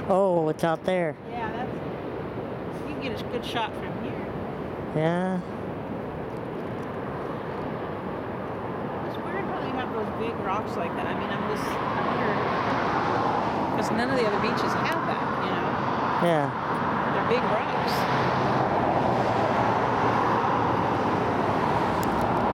Oh, it's out there. Yeah, that's. You can get a good shot from here. Yeah. It's weird how they have those big rocks like that. I mean, I wonder, because none of the other beaches have that. Yeah. They're big rocks.